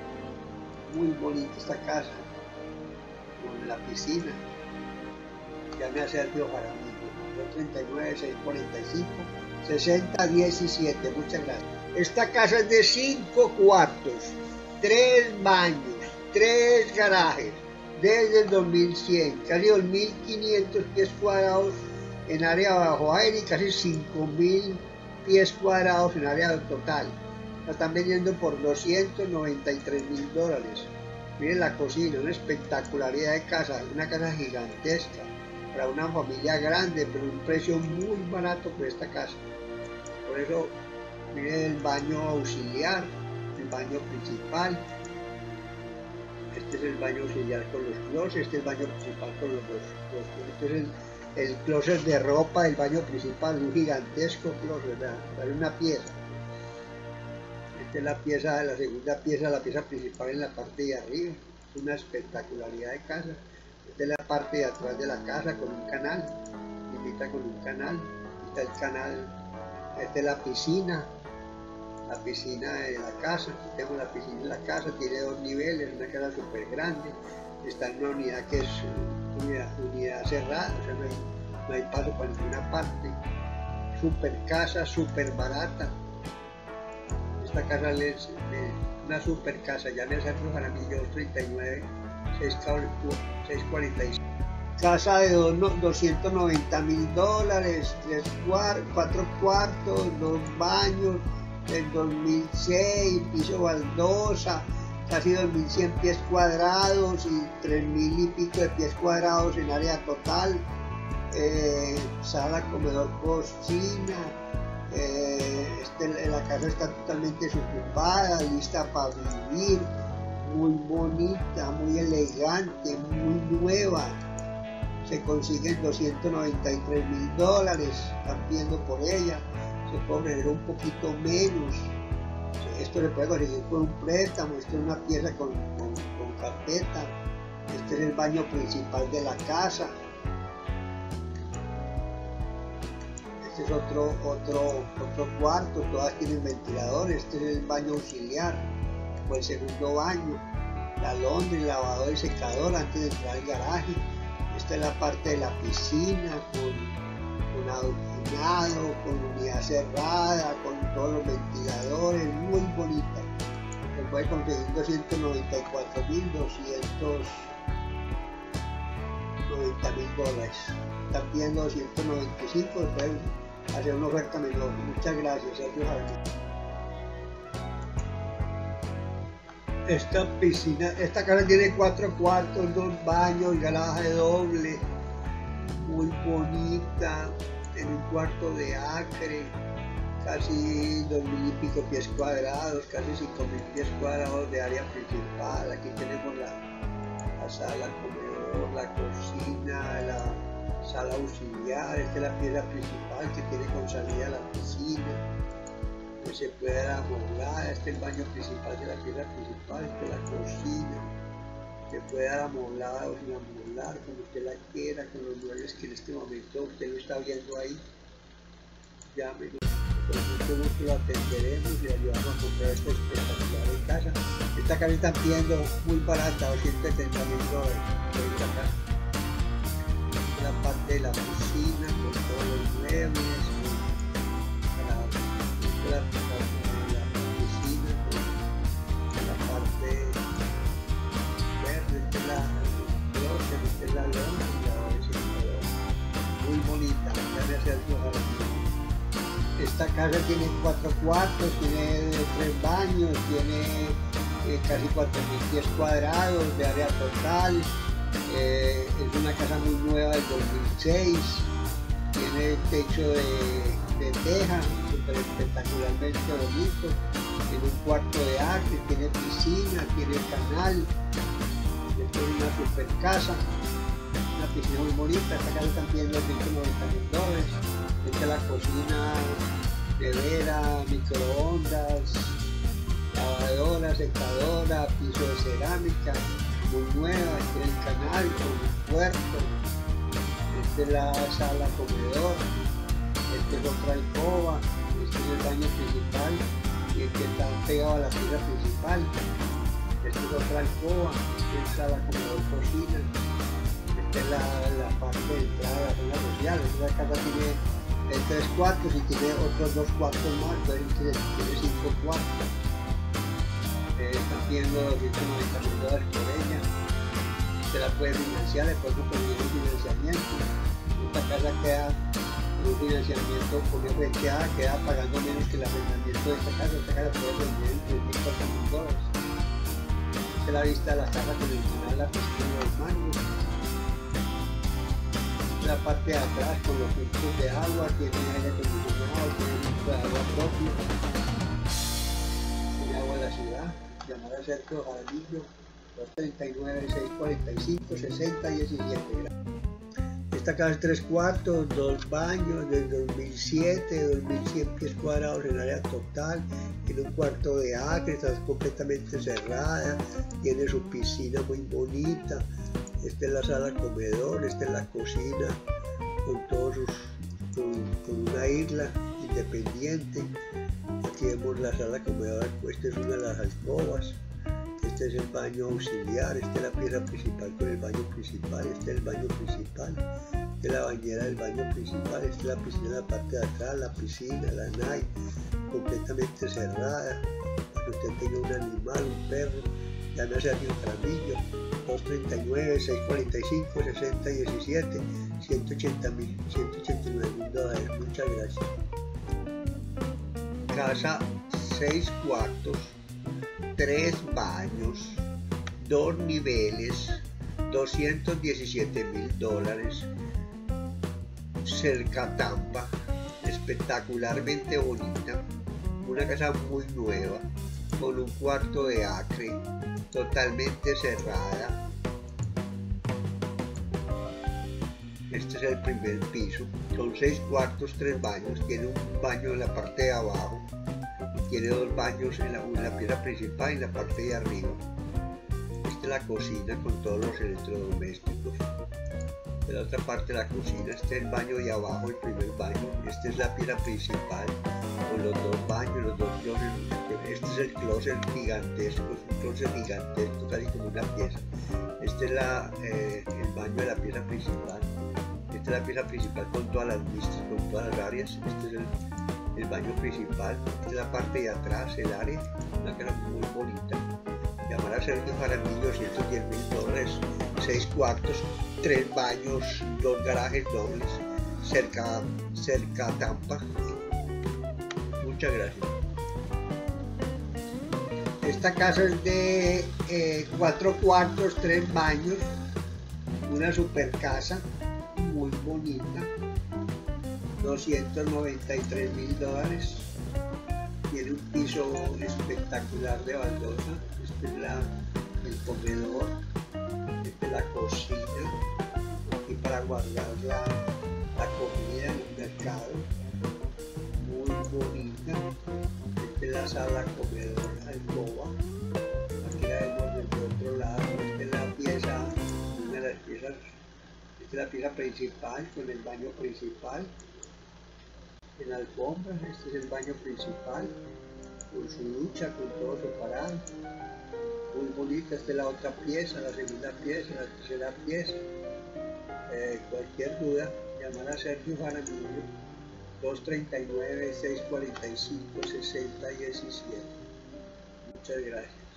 Muy bonita esta casa, con la piscina. llame a Sergio Jaramillo, dos treinta y nueve, seiscientos cuarenta y cinco, sesenta diecisiete, muchas gracias. Esta casa es de cinco cuartos, tres baños, tres garajes, desde el dos mil cien, casi dos mil quinientos pies cuadrados en área bajo aire y casi cinco mil pies cuadrados en área total. La están vendiendo por doscientos noventa y tres mil dólares. Miren la cocina, una espectacularidad de casa, una casa gigantesca para una familia grande, pero un precio muy barato por esta casa. Por eso, miren el baño auxiliar, el baño principal. Este es el baño auxiliar con los closets, este es el baño principal con los dos. Este es el, el closet de ropa del baño principal, un gigantesco closet, vale una pieza. Esta es la pieza, la segunda pieza, la pieza principal en la parte de arriba. Es una espectacularidad de casa. Esta es la parte de atrás de la casa con un canal, limita con un canal. Está el canal, esta es la piscina. La piscina de la casa, tenemos la piscina de la casa, tiene dos niveles, una casa súper grande, está en una unidad que es unidad, unidad cerrada, o sea, no hay, no hay paso para ninguna parte, súper casa, súper barata. Esta casa es una súper casa, ya me Sergio Jaramillo, dos treinta y nueve, seiscientos cuarenta y cinco. Casa de doscientos noventa mil dólares, tres cuartos, cuatro cuartos, dos baños, del dos mil seis, piso baldosa, casi dos mil cien pies cuadrados y tres mil y pico de pies cuadrados en área total, eh, sala, comedor, cocina, eh, este, la casa está totalmente desocupada, lista para vivir, muy bonita, muy elegante, muy nueva. Se consiguen doscientos noventa y tres mil dólares, están pidiendo por ella. Se puede ofrecer un poquito menos. Esto se puede conseguir con un préstamo. Esto es una pieza con, con, con carpeta. Este es el baño principal de la casa. Este es otro, otro, otro cuarto. Todas tienen ventilador. Este es el baño auxiliar o el segundo baño. La londra, el lavador y secador antes de entrar al garaje. Esta es la parte de la piscina con, con adornado, con unidad cerrada, con todos los ventiladores, muy bonita. Se puede conseguir doscientos noventa y cuatro mil doscientos noventa mil dólares. Están pidiendo doscientos noventa y cinco, pueden hacer una oferta menor. Muchas gracias, Sergio Jaramillo. Esta piscina, esta casa tiene cuatro cuartos, dos baños, garaje doble, muy bonita, en un cuarto de acre, casi dos mil y pico pies cuadrados, casi cinco mil pies cuadrados de área principal. Aquí tenemos la, la sala, comedor, la cocina, la sala auxiliar. Esta es la pieza principal que tiene con salida a la piscina, que se puede dar amoblada. Este es el baño principal de la pieza principal, esta es la cocina. Se puede dar amoblada o sin amoblar, como usted la quiera, con los muebles que en este momento usted lo está viendo ahí. Llámenos, con mucho gusto lo atenderemos y le ayudamos a comprar esta espectacular de casa. Esta casa está pidiendo muy barata, doscientos setenta mil dólares por esta casa. La parte de la cocina, con todos los muebles, con la, la, la, la piscina, con la parte verde, esta es la closet, esta es la lona y la secador. Muy bonita, ya me hace algo Jaramillo. Esta casa tiene cuatro cuartos, tiene tres baños, tiene eh, casi cuatro mil pies cuadrados de área total. Eh, es una casa muy nueva del dos mil seis, tiene techo de, de teja, súper espectacularmente bonito, tiene un cuarto de acre, tiene piscina, tiene canal. Esto es una super casa, una piscina muy bonita. Esta casa están pidiendo ciento noventa mil dólares. Esta es la cocina, nevera, microondas, lavadora, secadora, piso de cerámica, muy nueva. Este es el canal con un puerto. Esta es la sala comedor. Este es otra alcoba. Este es el baño principal y el que está pegado a la pieza principal. Esta es otra alcoba. Esta es sala comedor cocina. Esta esta es la, la parte de entrada de la zona social. Esta casa tiene eh, tres cuartos y tiene otros dos cuartos más, entonces tiene, tiene cinco cuartos. Eh, están pidiendo doscientos noventa mil dólares por ella. Se la puede financiar, le puede conseguir un financiamiento. Esta casa queda un financiamiento con F H A, queda pagando menos que el arrendamiento de esta casa. Esta casa puede vender en tres mil cuatro mil dólares. Esta es la vista de la casa convencional, la piscina y los baños. La parte de atrás con los filtros de agua, tiene aire acondicionado, tiene filtro de agua propio, tiene agua en la ciudad. Llamar a Sergio Jaramillo, dos treinta y nueve, seiscientos cuarenta y cinco, sesenta diecisiete. Esta casa es tres cuartos, dos baños, del dos mil siete, dos mil cien pies cuadrados en área total, tiene un cuarto de acre, está completamente cerrada, tiene su piscina muy bonita. Esta es la sala comedor, esta es la cocina con todos sus, con, con una isla independiente. Aquí vemos la sala comedor, esta es una de las alcobas. Este es el baño auxiliar, esta es la pieza principal con el baño principal, este es el baño principal, esta es la bañera del baño principal, esta es la piscina en la parte de atrás, la piscina, la night, completamente cerrada. Para que usted tenga un animal, un perro, llame a Sergio Jaramillo, dos treinta y nueve, seiscientos cuarenta y cinco, sesenta diecisiete, ciento ochenta mil, ciento ochenta y nueve mil dólares. Muchas gracias. Casa seis cuartos, tres baños, dos niveles, doscientos diecisiete mil dólares, cerca a Tampa, espectacularmente bonita, una casa muy nueva, con un cuarto de acre, totalmente cerrada. Este es el primer piso, son seis cuartos, tres baños, tiene un baño en la parte de abajo, tiene dos baños en la, en la pieza principal y en la parte de arriba. Esta es la cocina con todos los electrodomésticos. De la otra parte de la cocina, este es el baño de abajo, el primer baño. Esta es la pieza principal con los dos baños, los dos closets. Este es el closet gigantesco, es un closet gigantesco, casi como una pieza. Este es la, eh, el baño de la pieza principal. Esta es la pieza principal con todas las vistas, con todas las áreas. Este es el el baño principal, esta es la parte de atrás, el área, una casa muy bonita. Llamar a Sergio Jaramillo, ciento diez mil dólares, seis cuartos, tres baños, dos garajes dobles, cerca, cerca a Tampa. Muchas gracias. Esta casa es de eh, cuatro cuartos, tres baños, una super casa, muy bonita. doscientos noventa y tres mil dólares, tiene un piso espectacular de baldosa. Este es la, el comedor, esta es la cocina, aquí para guardar la, la comida en el mercado, muy bonita. Esta es la sala comedor, alcoba, aquí la vemos desde otro lado. Esta es la pieza, una de las piezas, esta es la pieza principal con el baño principal. En la alfombra, este es el baño principal, con su ducha, con todo separado, muy bonita. Esta es la otra pieza, la segunda pieza, la tercera pieza. Eh, cualquier duda, llamar a Sergio Jaramillo, dos treinta y nueve, seiscientos cuarenta y cinco, sesenta diecisiete. Muchas gracias.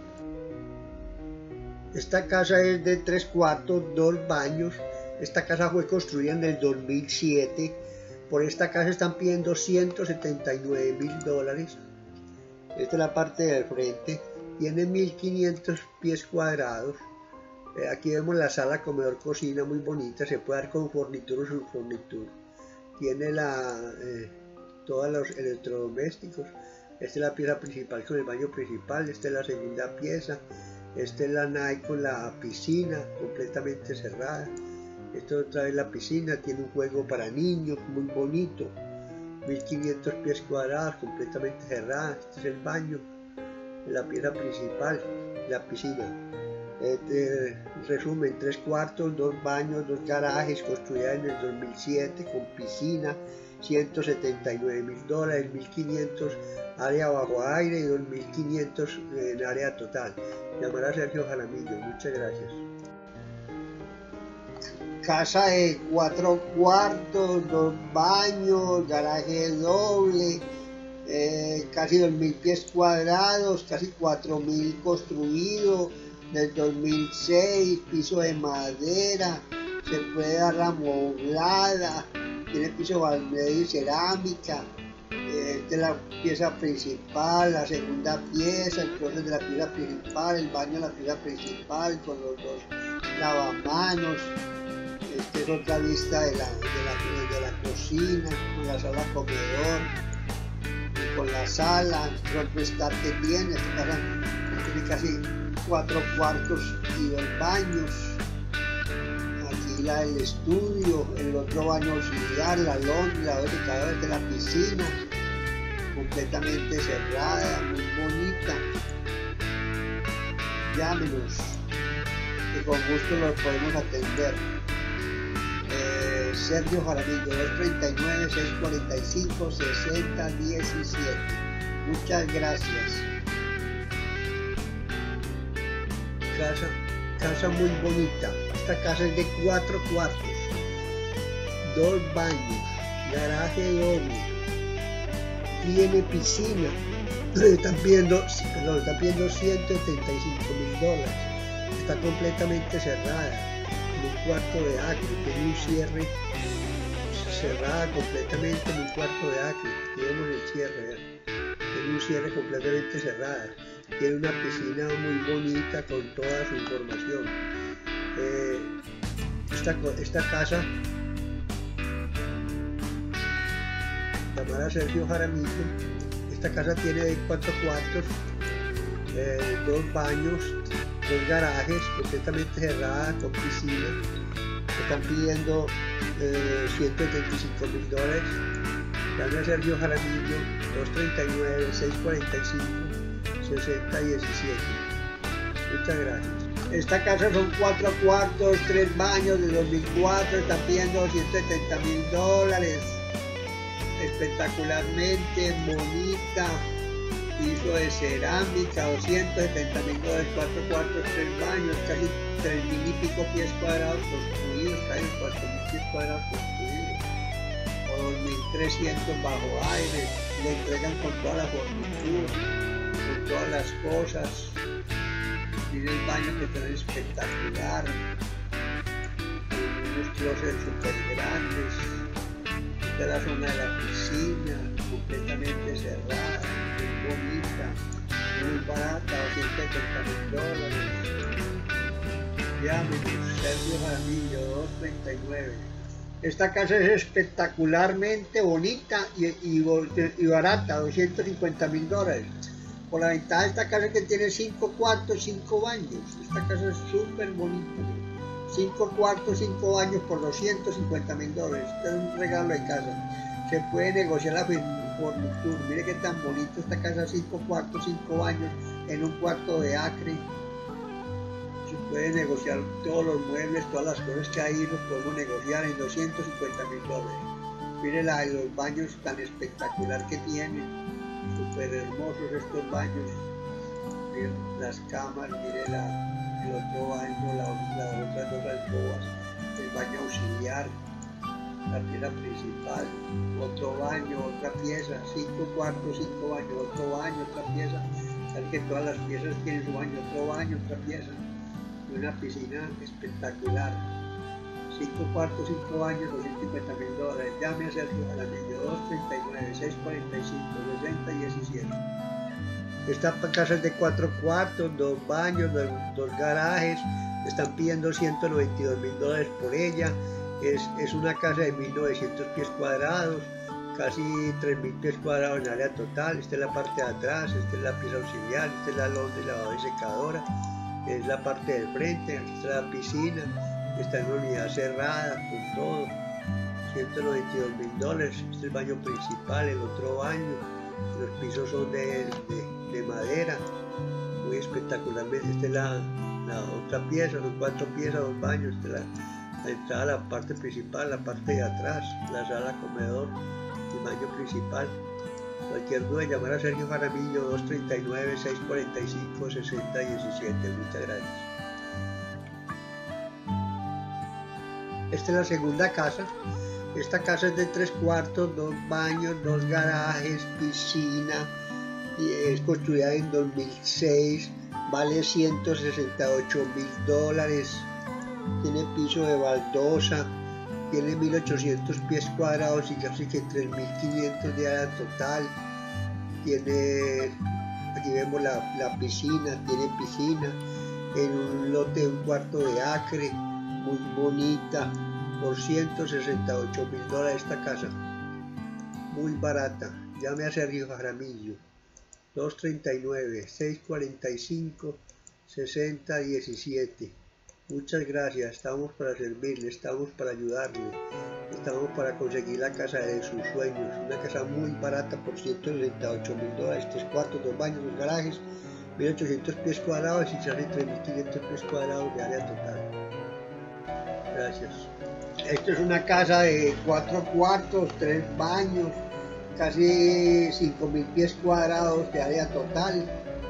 Esta casa es de tres cuartos, dos baños. Esta casa fue construida en el dos mil siete. Por esta casa están pidiendo ciento setenta y nueve mil dólares. Esta es la parte del frente. Tiene mil quinientos pies cuadrados. Eh, aquí vemos la sala, comedor, cocina muy bonita. Se puede dar con fornitura o sin fornitura. Tiene la, eh, todos los electrodomésticos. Esta es la pieza principal con el baño principal. Esta es la segunda pieza. Esta es la night con la piscina completamente cerrada. Esto otra vez la piscina, tiene un juego para niños muy bonito, mil quinientos pies cuadrados, completamente cerrada. Este es el baño, la pieza principal, la piscina. Este, resumen, tres cuartos, dos baños, dos garajes, construida en el dos mil siete con piscina, ciento setenta y nueve mil dólares, mil quinientos área bajo aire y dos mil quinientos en área total. Llamar a Sergio Jaramillo. Muchas gracias. casa de cuatro cuartos, dos baños, garaje doble, eh, casi dos mil pies cuadrados, casi cuatro mil construido, del dos mil seis, piso de madera, se puede dar amoblada, tiene piso balneario y cerámica. Esta es la pieza principal, la segunda pieza, el closet de la pieza principal, el baño de la pieza principal con los dos lavamanos. Esta es otra vista de la, de la, de la cocina, con la sala comedor, y con la sala, el otro estar que tiene. Esta casa tiene casi cuatro cuartos y dos baños. Aquí la del estudio, el otro baño auxiliar, la laundry, la secadora de la piscina, completamente cerrada, muy bonita. Llámenos, que con gusto los podemos atender. Eh, Sergio Jaramillo, dos treinta y nueve, seis cuarenta y cinco, sesenta diecisiete. Muchas gracias. Casa, casa muy bonita. Esta casa es de cuatro cuartos, dos baños, garaje doble, tiene piscina. Están pidiendo, perdón, están pidiendo ciento setenta y cinco mil dólares. Está completamente cerrada, en un cuarto de acre, tiene un cierre, cerrada completamente en un cuarto de acre. Tenemos el cierre, ¿verdad? Tiene un cierre completamente cerrada. Tiene una piscina muy bonita con toda su información. Eh, esta, esta casa, llamar a Sergio Jaramillo, esta casa tiene de cuatro cuartos, eh, dos baños, dos garajes, completamente cerrada, con piscina. Están pidiendo eh, ciento setenta y cinco mil dólares. Llame a Sergio Jaramillo, dos treinta y nueve, seis cuarenta y cinco, sesenta diecisiete. Muchas gracias. Esta casa son cuatro cuartos, tres baños de dos mil cuatro, están pidiendo doscientos setenta mil dólares. Espectacularmente bonita, piso de cerámica, doscientos setenta mil dólares, cuatro cuartos, tres baños, casi tres mil y pico pies cuadrados construidos, casi cuatro mil pies cuadrados construidos, o dos mil trescientos bajo aire. Le entregan con toda la fornitura, con todas las cosas. Tiene el baño que está espectacular, con unos closets súper grandes. Esta es la zona de la piscina, completamente cerrada, muy bonita, muy barata, doscientos setenta mil dólares. Llámenos, Sergio Jaramillo, dos treinta y nueve. Esta casa es espectacularmente bonita y, y, y barata, doscientos cincuenta mil dólares. Por la ventaja de esta casa que tiene cinco cuartos, cinco baños. Esta casa es súper bonita. cinco cuartos, cinco baños por doscientos cincuenta mil dólares. Este es un regalo de casa. Se puede negociar la fornitura. Mire qué tan bonita esta casa, cinco cuartos, cinco baños en un cuarto de acre. Se puede negociar todos los muebles, todas las cosas que hay, los podemos negociar en doscientos cincuenta mil dólares. Mire la de los baños tan espectacular que tienen. Súper hermosos estos baños. Mire las camas, mire la, el otro baño, las la otras dos alcobas, el baño auxiliar, la pieza principal, otro baño, otra pieza, cinco cuartos, cinco baños, otro baño, otra pieza. Saben que todas las piezas tienen su baño, otro baño, otra pieza, y una piscina espectacular. cinco cuartos, cinco baños, doscientos cincuenta mil dólares. Llame a Sergio Jaramillo, dos treinta y nueve, seis cuarenta y cinco, sesenta diecisiete. Esta casa es de cuatro cuartos, dos baños, dos, dos garajes. Están pidiendo ciento noventa y dos mil dólares por ella. Es, es una casa de mil novecientos pies cuadrados, casi tres mil pies cuadrados en área total. Esta es la parte de atrás, esta es la pieza auxiliar, esta es la laundry, lavadora y secadora. Es la parte del frente, aquí está la piscina. Está en una unidad cerrada con todo, ciento noventa y dos mil dólares. Este es el baño principal, el otro baño. Los pisos son de, de, de madera, muy espectacularmente. Esta es la, la otra pieza, son cuatro piezas, dos baños. Esta es la, la entrada, la parte principal, la parte de atrás, la sala comedor, el baño principal. Cualquier duda, llamar a Sergio Jaramillo, dos treinta y nueve, seis cuarenta y cinco, sesenta diecisiete. Muchas gracias. Esta es la segunda casa. Esta casa es de tres cuartos, dos baños, dos garajes, piscina. Y es construida en dos mil seis. Vale ciento sesenta y ocho mil dólares. Tiene piso de baldosa. Tiene mil ochocientos pies cuadrados y casi que tres mil quinientos de área total. Tiene, aquí vemos la, la piscina, tiene piscina en un lote de un cuarto de acre, muy bonita, por ciento sesenta y ocho mil dólares esta casa, muy barata. Llame a Sergio Jaramillo, dos treinta y nueve, seis cuarenta y cinco, sesenta diecisiete. Muchas gracias, estamos para servirle, estamos para ayudarle, estamos para conseguir la casa de sus sueños, una casa muy barata por ciento sesenta y ocho mil dólares, tres cuartos, dos baños, dos garajes, mil ochocientos pies cuadrados y casi tres mil quinientos pies cuadrados de área total. Gracias. Esto es una casa de cuatro cuartos, tres baños, casi cinco mil pies cuadrados de área total.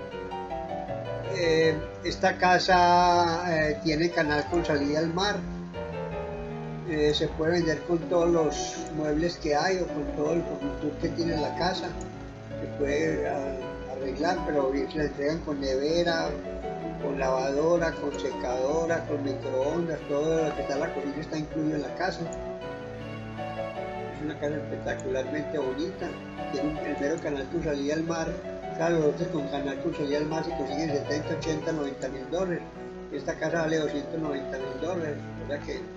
Eh, esta casa eh, tiene canal con salida al mar. Eh, se puede vender con todos los muebles que hay o con todo el conjunto que tiene la casa. Se puede a, arreglar, pero bien se la entregan con nevera, con lavadora, con secadora, con microondas. Todo lo que está en la cocina está incluido en la casa. Es una casa espectacularmente bonita. Tiene un, el mero canal con salida al mar. Claro, los otros con canal con salida al mar se consiguen setenta, ochenta, noventa mil dólares. Esta casa vale doscientos noventa mil dólares. O sea que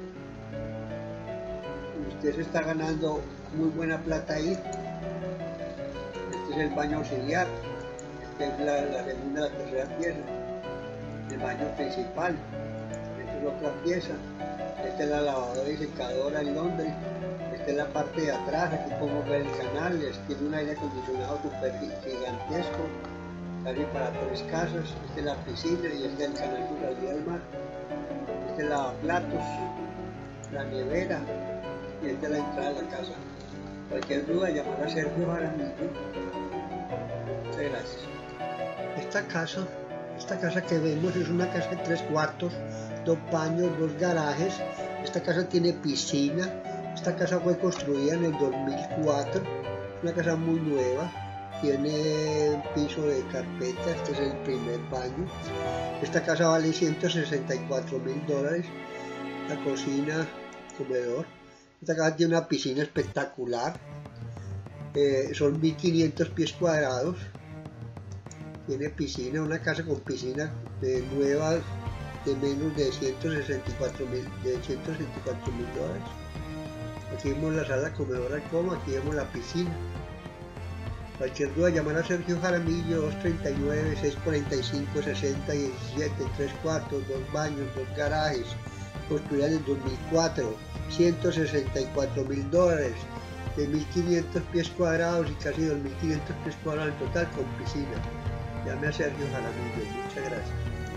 usted se está ganando muy buena plata ahí. Este es el baño auxiliar. Esta es la, la segunda, la tercera pieza. El baño principal. Esta es otra pieza. Esta es la lavadora y secadora en Londres. Esta es la parte de atrás, aquí podemos ver el canal, tiene un aire acondicionado súper gigantesco, casi para tres casas. Esta es la piscina y este es el canal con salida al mar. Este es el lavaplatos, la nevera y esta es la entrada de la casa. Cualquier duda, llamar a Sergio Jaramillo. Muchas gracias. Esta casa, esta casa que vemos es una casa de tres cuartos, dos baños, dos garajes. Esta casa tiene piscina. Esta casa fue construida en el dos mil cuatro, es una casa muy nueva, tiene un piso de carpeta, este es el primer baño. Esta casa vale ciento sesenta y cuatro mil dólares, la cocina, comedor. Esta casa tiene una piscina espectacular, eh, son mil quinientos pies cuadrados, tiene piscina, una casa con piscina de nueva de menos de ciento sesenta y cuatro mil dólares. Aquí vemos la sala comedor al coma, aquí vemos la piscina. Cualquier duda, llamar a Sergio Jaramillo, dos treinta y nueve, seis cuarenta y cinco, sesenta diecisiete, tres cuartos, dos baños, dos garajes, construida en el dos mil cuatro, ciento sesenta y cuatro mil dólares, de mil quinientos pies cuadrados y casi dos mil quinientos pies cuadrados en total con piscina. Llame a Sergio Jaramillo, muchas gracias.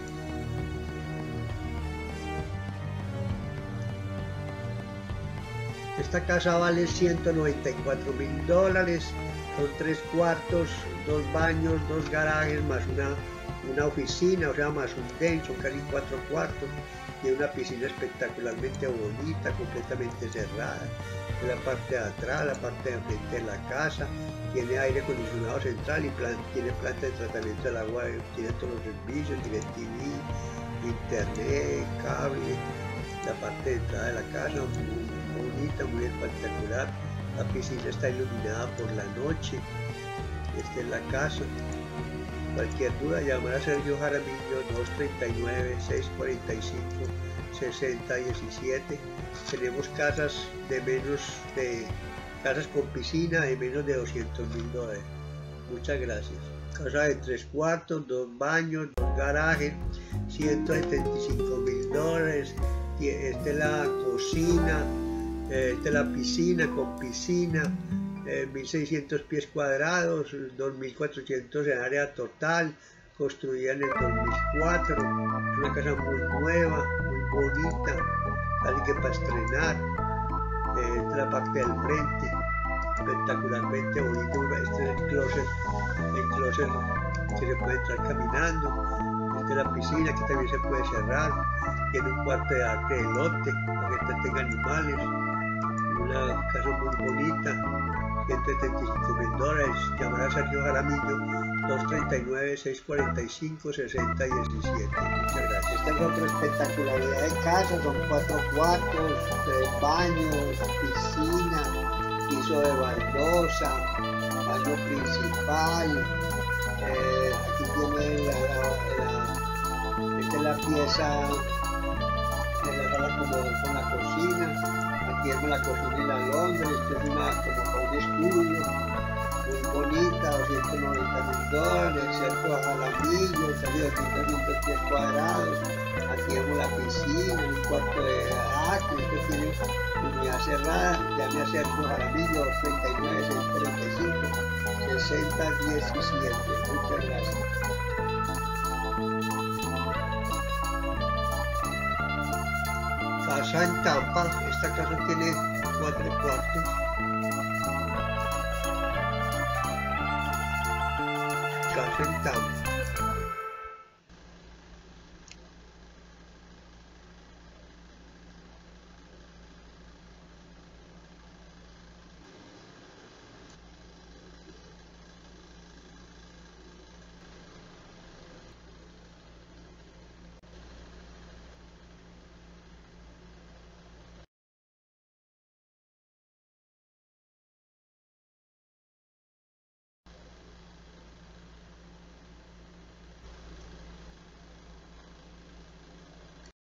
Esta casa vale ciento noventa y cuatro mil dólares, son tres cuartos, dos baños, dos garajes, más una, una oficina, o sea, más un den, son casi cuatro cuartos, y una piscina espectacularmente bonita, completamente cerrada. En la parte de atrás, la parte de enfrente de la casa, tiene aire acondicionado central y plan, tiene planta de tratamiento del agua, tiene todos los servicios, DirecTV, internet, cable. La parte de entrada de la casa muy bonita, muy espectacular. La piscina está iluminada por la noche. Esta es la casa. Cualquier duda, llamar a Sergio Jaramillo, dos treinta y nueve, seis cuarenta y cinco, sesenta diecisiete. Tenemos casas de menos de casas con piscina de menos de doscientos mil dólares. Muchas gracias. Casa de tres cuartos, dos baños, dos garajes, ciento setenta y cinco mil dólares. Esta es la cocina, esta es la piscina con piscina, eh, mil seiscientos pies cuadrados, dos mil cuatrocientos en área total, construida en el dos mil cuatro. Es una casa muy nueva, muy bonita, casi que para estrenar. Eh, esta es la parte del frente, espectacularmente bonito. Este es el closet, el closet que se puede entrar caminando. Esta de la piscina, que también se puede cerrar. Tiene un cuarto de arte de lote para que usted tenga animales. Una casa muy bonita, ciento setenta y cinco mil dólares. Llamar a Sergio Jaramillo, dos tres nueve, seis cuatro cinco, seis cero uno siete. Muchas gracias. Esta es otra espectacularidad de casa, son cuatro cuartos, tres baños, piscina, piso de baldosa, baño principal. Eh, aquí tiene la, la, la, esta es la pieza de la sala como con la cocina. Aquí es la cocina y la Londres. Esto es una, como un estudio muy bonita, doscientos noventa mil dólares, cerco a Jaramillo, salió de quinientos pies cuadrados. Aquí vemos la piscina, un cuarto de acto. Esto tiene unidad cerrada. Llame a Sergio Jaramillo, treinta y nueve, seis cuarenta y cinco, sesenta diecisiete. Muchas gracias. Casa en Tampa. Esta casa tiene cuatro cuartos. Casa en Tampa.